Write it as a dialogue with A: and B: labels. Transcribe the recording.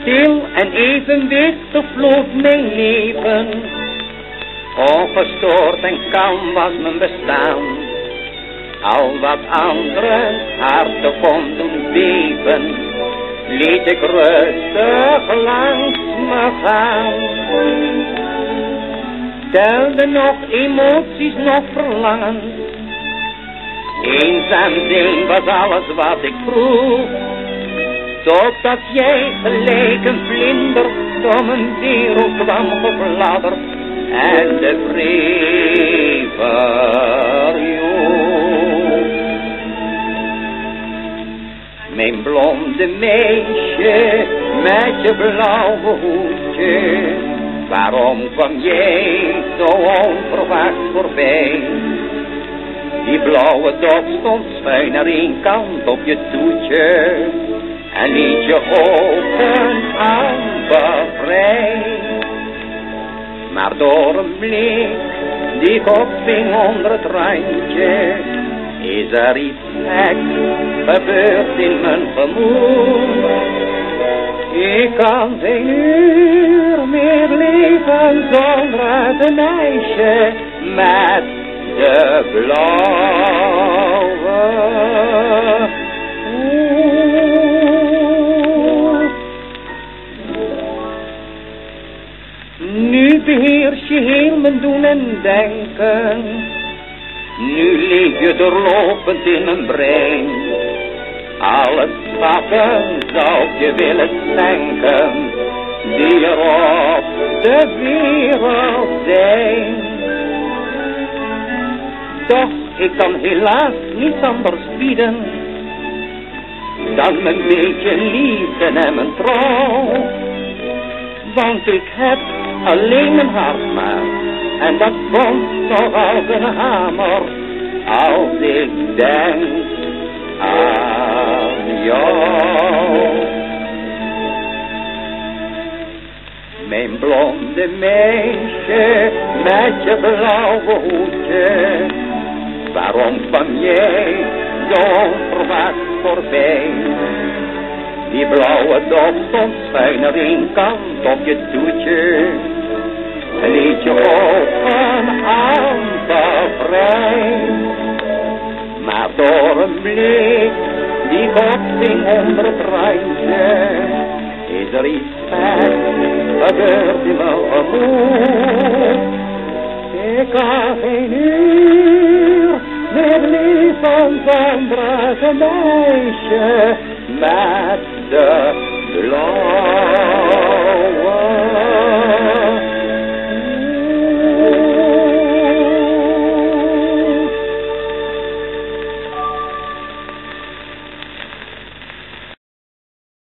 A: Stil en evenwichtig vloot mijn leven. Ongestoord en kalm was mijn bestaan. Al wat anderen harten kon doen beven, liet ik rustig langs me gaan. Telde nog emoties, nog verlangens. Eenzaam zijn was alles wat ik vroeg. Totdat jij gelijk een vlinder door mijn wereld kwam gefladderd en de vrede verjoeg. Mijn blonde meisje met je blauwe hoedje, waarom kwam jij zo onverwacht voorbij? Die blauwe dop stond schuin naar één kant op je toetje en liet je ogen aanbevrij. Maar door een blik die ik opving onder het randje, is er iets geks gebeurd in mijn gemoed. Ik kan geen uur meer leven zonder het meisje met de blauwe hoed. Nu beheers je heel mijn doen en denken. Nu leef je doorlopend in mijn brein. Alle stappen zou je willen schenken die er op de wereld zijn. Doch ik kan helaas niets anders bieden dan mijn beetje liefde en mijn trouw. Want ik heb alleen mijn hart maar, en dat komt nog als een hamer als ik denk aan jou. Mijn blonde meisje met je blauwe hoedje, waarom kwam jij zo onverwacht voorbij? Die blauwe dop stond schuin naar één kant op je toetje en liet je ogen aanbevrij. Maar door een blik die ik opving onder het randje, is er iets gebeurd in mijn gemoed. Ik kan geen uur meer leven zonder het meisje met de